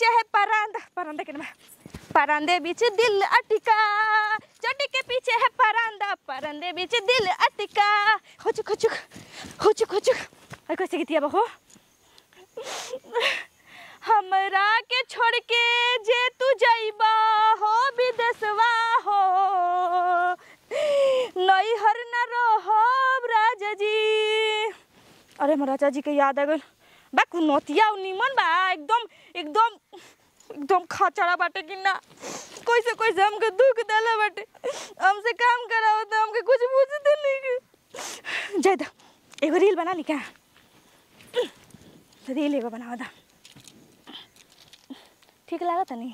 पीछे है परांदा, परांदा के नाम परंदे बीच दिल अटका, चोटी के पीछे है परांदा, परंदे बीच दिल अटका। हुचुक हुचुक हुचुक हुचुक। अरे कैसे गीतिया बहो? हमरा के छोड़ के जे तू जाइबा हो विदेशवा हो, नई हर न रहो राजा जी। अरे महाराजा जी के याद आ गई बा, कुनोतिया निमन बा एकदम एकदम एकदम खचड़ा बाटे कि ना। कैसे हमके दुख देला बाटे, हमसे काम कराओ तो हमके कुछ पूछते नहीं। जाए एगो रील बना ली क्या? रील एगो बनावा था, ठीक लागत नहीं?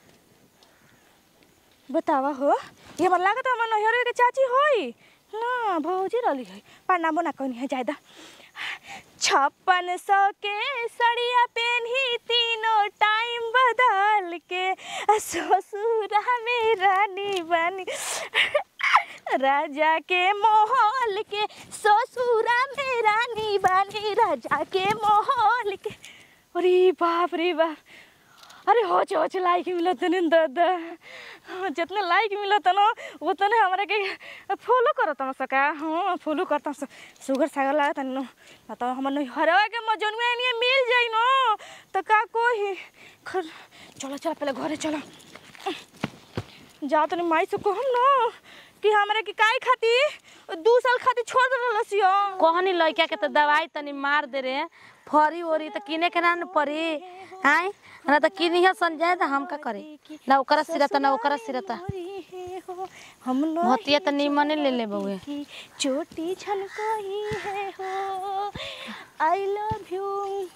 बतावा हो, ये मन लागत हमर नैहर के चाची होई ना, भौजी रली है पढ़ना बोना कौन है। जायदा 5600 के सड़िया पहनी तीनों टाइम बदल के, ससुरा में रानी बनी राजा के महल के, ससुरा में रानी बनी राजा के महल के। अरे बाप रे बाप, अरे होच लाइक मिलत नहीं दादा, जितने लाइक मिलत ना उतने हमारे के फॉलो करत हम सका। हाँ फॉलो करता सुगर सागर लागत न, बताओ हमर हरवा के मजनुआ नहीं मिल जाई न तो का कोई। चलो चलो पहले घरे चलो, जा तनी माई से कहम न कि हमारे की काई खाती 2 साल खाती छोड़ देला लसियो। कहनी लइका के तो दवाई तनी मार दे रे, फरी ओरी तो किने के ना पड़ी आय ना, तो किनी है संजय तो हम का करे ना, ओकरा सिरता ना ओकरा सिरता हम भतिया तो निमने ले ले बउए। चोटी छनकोई है हो, आई लव यू।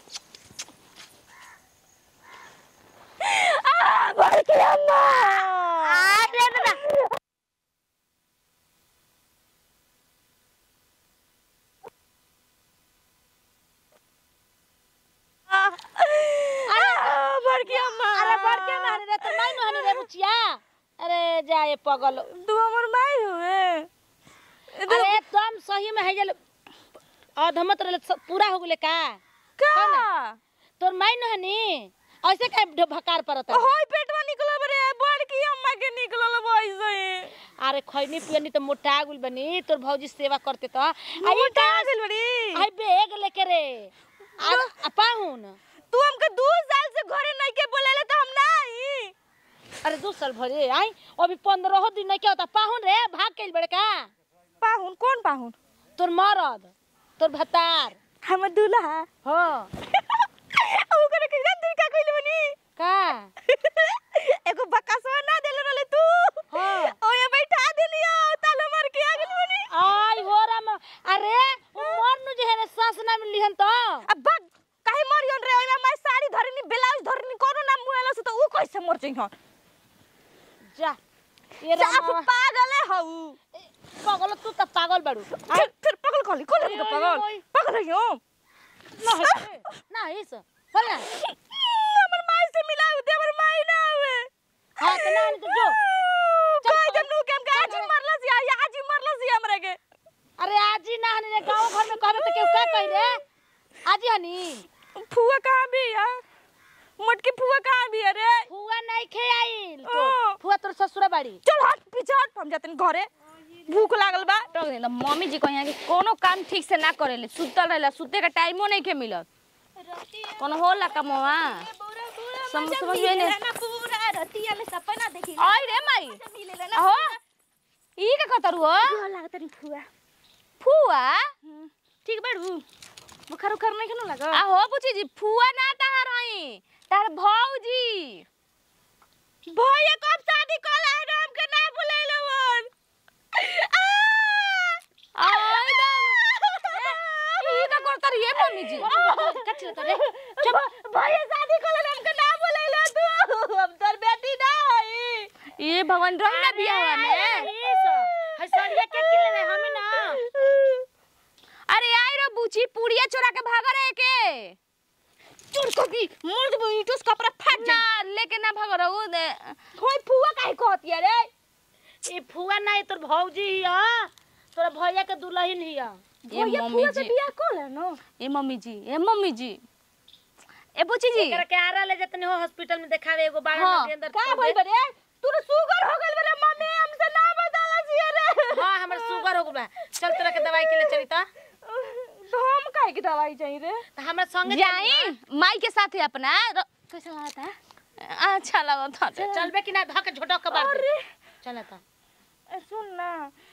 बड़की अम्मा अरे दादा बड़की अम्मा, अरे बड़के ना रे तो नहीं न हनी रे बुचिया। अरे जाए पगल, तू हमर माई हुए। अरे तुम सही में है जल अधमत रे पूरा हो गेले का का तोर माई न हनी ऐसे का भकार परत है। होय पेटवा निकलो रे, बड़की अम्मा के निकलल वैसे। अरे खैनी पियनी तो मोटा गुल बनी, तोर भौजी सेवा करते तो मोटा गेल बड़ी। आई बेग लेके रे पाहुन। तू हमके 2 साल से घरे नहीं के बोलेले तो हम ना आई। अरे 2 साल भरे आई, अभी 15 दिन नहीं क्या होता पाहुन रे, भाग के बड़े का पाहुन? कौन पाहुन? तोर मरद, तोर भतार, हमर दूल्हा हो ओकरे के जान का कइले बनी का एगो बकसवा ना देले रहले तू, हां ओए बैठा देलियो तालो मार के आ गेल बनी। आई हो राम, अरे मर नु जे रे सास ना मिलिहन तो अब काहे मरियन रे? ओइमा मैं साड़ी धरनी ब्लाउज धरनी कोनो ना मुएला से तो ऊ कैसे मर जई हन? जा ये रे पागल है हऊ। पागल तू तो पागल बाड़ू। फिर पागल कहली कोन हम पागल पागल है यो ना इस बोल ना हमर माई से मिलाऊ दे, हमर माई ना हुए। हां तो ना तो जो कोई जन्नू के हम आज मरला सी आज मरला सी हमरा के। अरे आज ही ना हनी रे गांव घर में कहबे तो केहू का कहि रे आज हनी। फुआ कहां भी है? मटकी फुआ कहां भी है रे? फुआ नहीं खे आइल तो फुआ तोर ससुरा बाड़ी। चल हट पीछे हट, हम जातन घरे, भूख लागल बा। मम्मी जी कहिया कि कोनो काम ठीक से ना करेले, सुतल रहेला, सुते का टाइमो नहीं के मिलत। कोनो होला कमवा समझ में नहीं ना, पूरा रतिया में सपना देखी। आई रे माई हो ई का कतरु हो? हो लागत नहीं फुआ। फुआ ठीक बाड़ू? बुखार उखार नहीं खनो लगा? आ हो बुची जी, फुआ ना तार हई, तार भौजी। भैया कब शादी कला है, राम के ना बुलाइलो वन। आई दम ई का करतर ये मम्मी जी कच्ची लता रे चुप। भैया शादी कला राम के ना बुलाइलो तू, हम तोर बेटी ना हई। ये भगवान रही ना बियाह हुआ में है सड़िया के किले रे हमें ना। अरे आई रो बुची, पूड़िया चोरा के भाग रहे के चोर को की मुर्द में ईटोस कपड़ा फट जा लेके ना भाग रहो दे। कोई फुआ काहे कहती है रे? ए फुआ ना तोर भौजी हिया, तोरा भैया के दुल्हन हिया। ये मम्मी जी बियाह कोल है नो। ए मम्मी जी, ए मम्मी जी, ए ए बुची जी एकरा के आरा ले जतनी हो हॉस्पिटल में देखावे एगो बाड़ा हाँ, के अंदर का भइल बरे तू शुगर हो गइल बरे मम्मी हमसे ना बताला छी रे हां हमर शुगर हो गबा चल तोरा के दवाई के ले चली त हम काहे की दवाई चाहिए रे त हमरा संगे जाई माई के साथ अपना कैसा लगा था अच्छा लगा था चलबे कि ना धक झोटक के बार अरे चल त सुन ना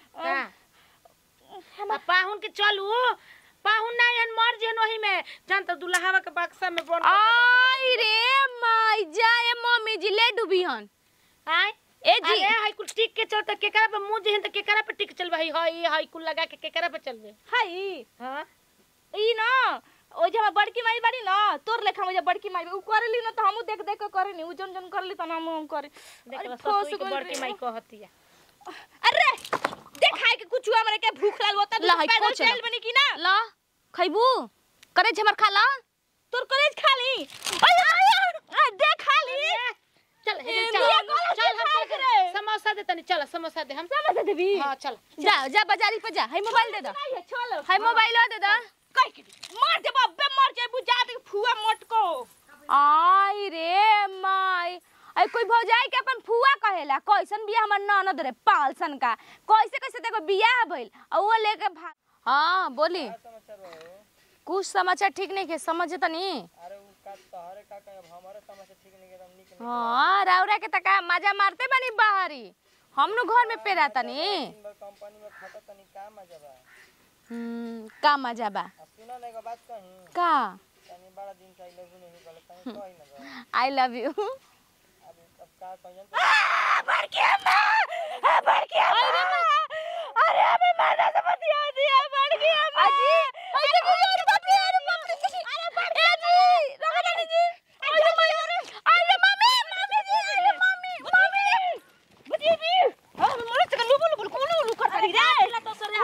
का पाहुन के चलू पाहुन ना एहन मर जेन ओही में जान त दुल्हावा के बक्सा में बन आई रे माई जाए मम्मी जी ले डूबी हन आय ए जी अरे हाई कुल टिक के चल त केकरा पे मुंह जेहन त केकरा पे टिक चलबे हई हाई कुल लगा के केकरा पे चलबे हाई हां ई ना ओ जे हम बड़की माई बाड़ी ना तोर लेखा मुझे बड़की माई उ करली ना त हमहु देख देख के करनी उ जन जन करली त हम करे देख ससुई के बड़की माई कहतिया अरे देखाय के कुछ हमरे के भूख लागल होता पैदल चल बनी की ना ला खइबू करे हमर खा ला तोर करेज खा ली आ दे खा ली चल चल हम समोसा दे तनी चल समोसा दे हम समोसा देबी हां चल जा जा बाजारी पे जा है मोबाइल दे दो है मोबाइल दे दो कह के मार दे बब्बे मर जाए बुझा दे फुआ मटको आई रे माई आई कोई भौजाई के अपन फुआ कहेला कैसन बियाह हमर ननद रे पालसन का कैसे कैसे देखो बियाह भइल और वो लेके भाग हां बोली कुछ समाचार ठीक नहीं के समझ तनी अरे उ का तोहरे का कहे हमरे समझ ठीक नहीं के हम निक नहीं हां राउरा के तका मजा मारते बनी बाहरी हमनु घर में पेरा तनी कंपनी में खाता तनी का मजा बा का मजा बा सुना नहीं का बात कहीं का तनी बड़ा दिन से लव नहीं बोले कहीं कोई ना आई लव यू अब का कहियन बड़की अम्मा बड़की अम्मा अरे अबे माना से बतिया दिया बड़की अम्मा अजी अरे बुझो बाप रे अरे बाप रे अरे बड़की ए जी रोको जानी जी अरे मम्मी मम्मी जी अरे मम्मी बुझी जी हां मोर से लुबुल लुबुल कुलू कर रही रे तो सर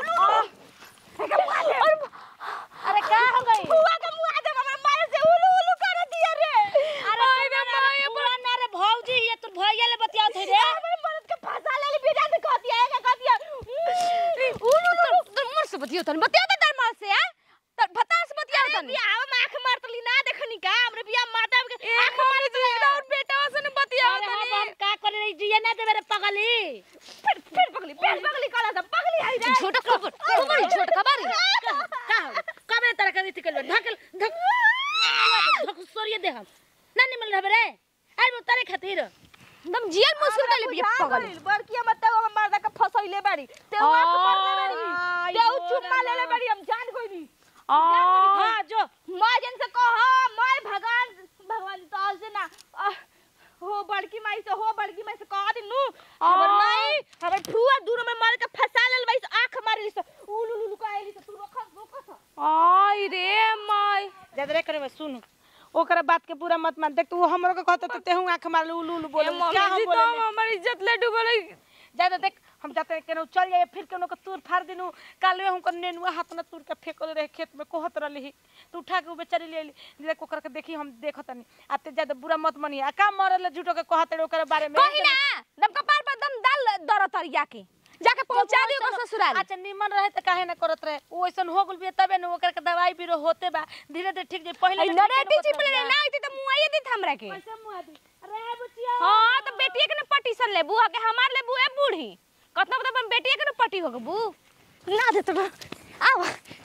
अरे का हो गई हुआ का मुआ जब हमर मारे से उलू उलू कर दिया रे अरे माय पूरा ना रे भौजी ये तो भैया ले बतिया थे रे हमर मर्द के फंसा ले बेटा से कहती है उलू उलू मोर से बतियो तन बतिया दे दरमाल से है त भता से बतिया तन बियाह में आंख मारतली ना देखनी का हमरे बियाह माता के आंख मारे तो और बेटा से ने बतिया हम का करे रही जी ना दे रे पगली फिर पगली काला सब पगली आई रे छोटा खबर छोटा खबर का कबे तरह के रीति कल ढकल ढक सोरिए दे हम ना निमल रहे रे आई वो तारे खातिर एकदम जियल मुश्किल कर ले बिया पगल बड़की मत हम मर्दा का फसइले बाड़ी ते आंख मारले बाड़ी ते चुम्मा लेले बाड़ी हम जान कोई भी हां जो मां जन से कह मैं भगवान तो से ना हो बड़की माई से कह दिनु हमर माई हमर फुआ दूर में मार के फसा लेल भाई आंख मारली से उलुलु काइली से तू रोक आई रे माई जद रे करे सुन ओकरा बात के पूरा मत मान देख तू हमरो के कहत त तेहू आंख मार उलू उलू बोले क्या हम बोले हमर इज्जत ले डूबल ज्यादा देख हम जाते केनो चल जाए फिर केनो के तूर फाड़ दिनु काले हम को नेनुआ हाथ में तूर के फेकल रहे खेत में कहत रहली तू उठा के बेचारी ले देख ओकर के देखी हम देखतनी आते ज्यादा बुरा मत मनी आ का मरल झूठो के कहत रे ओकर बारे में कहि ना दम कपार पर दम डाल दरतरिया के जाके पहुंचा दियो ओकर ससुराल अच्छा निमन रहे त काहे ना करत रहे ओ ऐसन हो गेल बे तबे न ओकर के दवाई बीरो होते बा धीरे धीरे ठीक जे पहले नरे डिसिप्लिन ना आइती त मुआई दी हमरा के कैसे मुआ दी अरे बुचिया हां त बेटिए के न पटीशन ले बुआ के हमार ले बुए बूढ़ी कतना बता अपन बेटिए के न पटी हो गबू ना दे तो आओ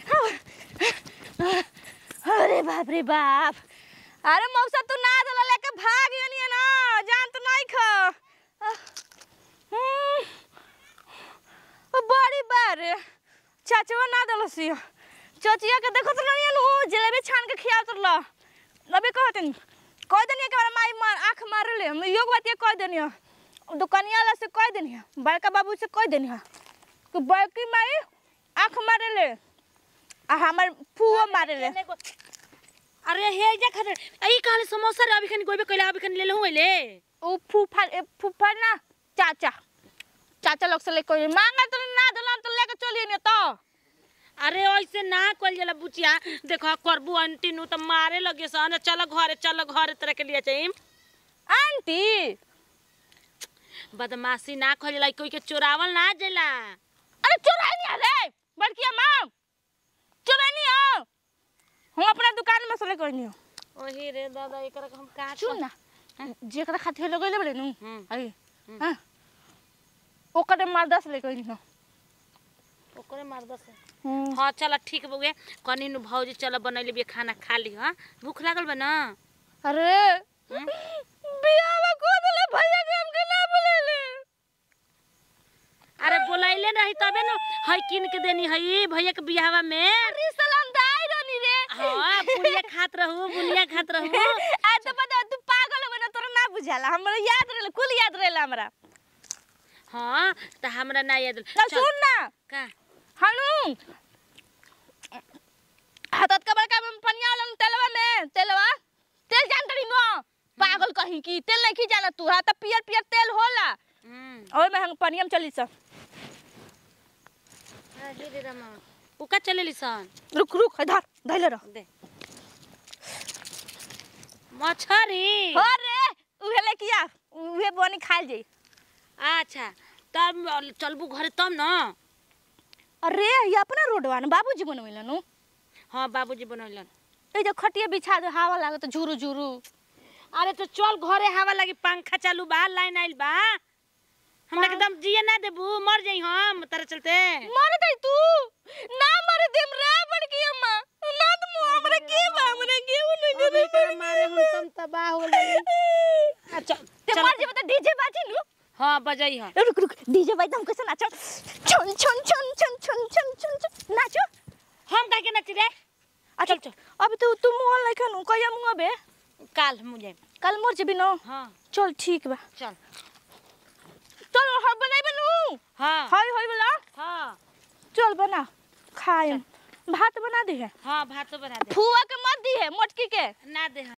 अरे बाप रे बाप अरे मौसा तू ना दला लेके भाग गनी ना जान तो नहीं खा बड़ी बार चाचवा ना दलसी चाचिया के देखो तो नहीं नु जलेबी छान के खिया तो ला अबे कहतन कह देनी के हमार माई आंख मार ले हम योग बात ये कह देनी दुकानिया वाला से कह देनी बड़का बाबू से कह देनी कि बड़की माई आंख मारे ले आ हमर फुओ मारे ले अरे हे जा खतर ई कहले समोसा रे अभी खन गोबे कइला अभी खन ले लहु ले ओ फूफा ना चाचा लोग से ले कोई मांगा तो ना दला तो लेके चलिए न तो अरे ऐसे ना कल जला बुचिया देखो करबू आंटी नु त मारे लगे सन चल घरे तरह के लिए चाहिए आंटी बदमाशी ना खजला कोई के चोरावल ना जला अरे चोराई नहीं रे बड़की मां चोराई नहीं हो हम अपना दुकान में से ले कोई नहीं ओही रे दादा एकरा के हम का सुन ना जेकरा खातिर लगैले बड़े नु हम्म। अरे हां ओकरे मार 10 ले गइल न ओकरे मार दस हाँ चल ठीक बउए कनी नु भौजी चल बनैले बे खाना खा ली हां भूख लागल बा ना अरे बियाह को देले भैया के हमके ना बोलेले अरे बोलाइले नहीं तबे न हई किन के देनी हई भैया के बियाहवा में अरे सलाम दाई रोनी रे हां बुनिया खात रहू आ तो पता तू पागल हो ना तोरा ना बुझाला हमरा याद रहल कुल याद रहल हमरा हां त हमरा ना याद चल सुन ना का हनु हाथत का बड़का में पनिया लन तेलवा तेल जान तड़ी नो पागल कहीं की तेल नहीं जाना तू हा त पियर पियर तेल होला ओए में हम पनिया में चली स अरे रे रमा उका चलेली सन रुक इधर धैले रह दे मछरी हो रे उहे ले किया उहे बनी खाइल जाई अच्छा तब चलबू घरे तब न अरे ये अपना रोडवा न बाबूजी बनवेलन नु हां बाबूजी बनैलन ए जो खटिया बिछा दे हवा लागत झुरू झुरू अरे तो चल घरे हवा लगी पंखा चालू बा लाइन आइल बा हमरा एकदम जिए ना देबू मर जाई हम तारा चलते मर दे तू ना मर देम रे बड़की अम्मा ना तो हमरा के बा हमरा के नहीं अबे कर मारे हम तुम तबाह हो गए अच्छा ते मर जे बता डीजे बाजी नु हां बजाई हां रुक डीजे बाजी हम कैसे नाचो छन छन छन छन छन छन छन नाचो हम काहे के नाची रे अच्छा चल अब तू मुंह लेखन कया मुंह बे काल मुझे कल मोर जे बिनो हां चल ठीक बा चल चल हम बनाई बनू हां हाय बोला हां चल बना खाए भात बना दी है हां भात तो बना दे फुआ के मत दी है मोटकी के ना दे